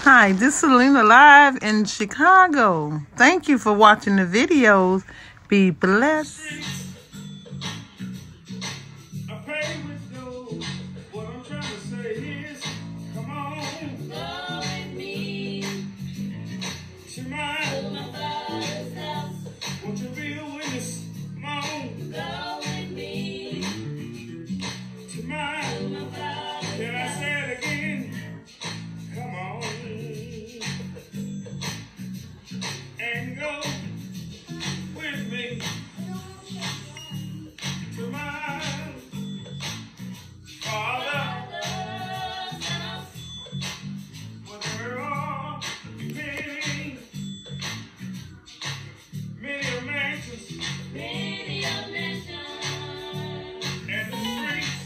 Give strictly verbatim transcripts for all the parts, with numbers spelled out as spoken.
Hi, this is Selena live in Chicago. Thank you for watching the videos. Be blessed. I pay with gold. What I'm trying to say is, come on, go with me to my, to my father's house. Won't you be a witness? Come on, go with me to my, to my father's house. Can I say it again? Come on and go with me to my Father's house. Well, there are many, many mansions, many mansions, and the streets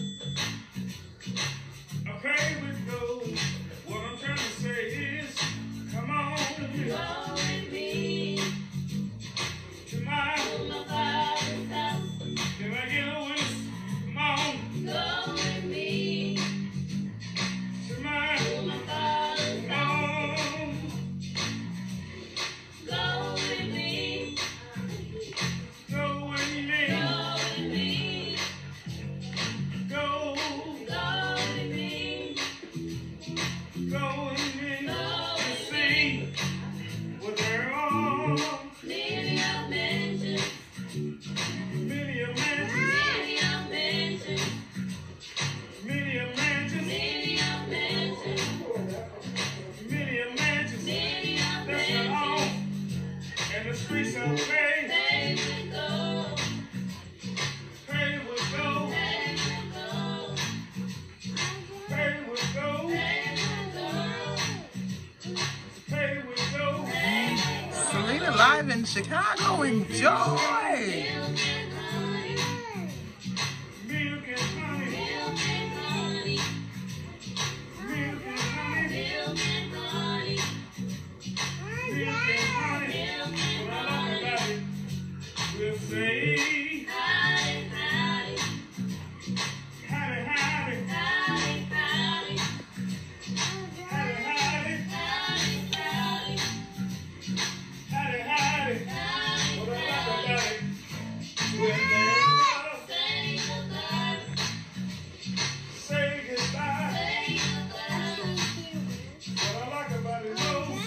are paved with gold. What I'm trying to say is, come on, go with me to my, to my Father's house. Can I get a witness? Come on, go with me to my, to my Father's house. Go with me, go with me, go with me, go, go with me, go with me. You see, well, there are many mansions, many mansions, many mansions, many mansions, many mansions, many mansions. That's not all. And the streets are paved, paved with gold, paved with gold, paved with gold, paved with gold. Selena live in Chicago. Enjoy. Milk and honey, milk and honey, milk and honey, milk and honey, milk and honey. What I like about it, we'll say, howdy, howdy, howdy, howdy, howdy, howdy, howdy, howdy, howdy, howdy, howdy. What I like about it, we'll say, say goodbye, say goodbye. What I like about it most,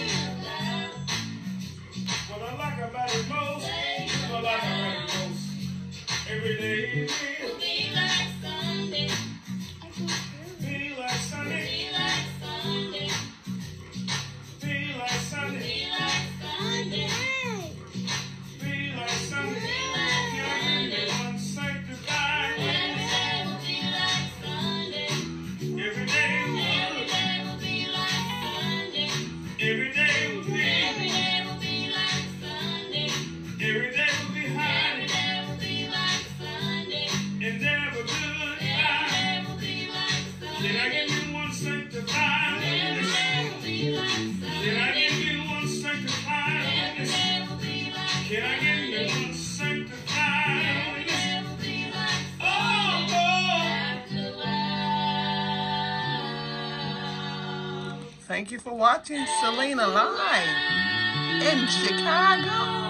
what I like about it most, what I like about it most. Every day will be like Sunday, be like Sunday, be like Sunday, be like Sunday, be like Sunday, be like Sunday. Can I give you one sanctified? Every day will be like Sunday. Every day will be like Sunday. Every day will be. Every day will be like Sunday. Every day will be high. Every day will be like Sunday. And never goodbye. Every day will be like Sunday. Can I give you one sanctified? Every day will be like Sunday. Can I give you one sanctified? Every day will be like Sunday. Can I give you one sanctified? Every day will be like Sunday. Oh, Thank you for watching Selena live in Chicago.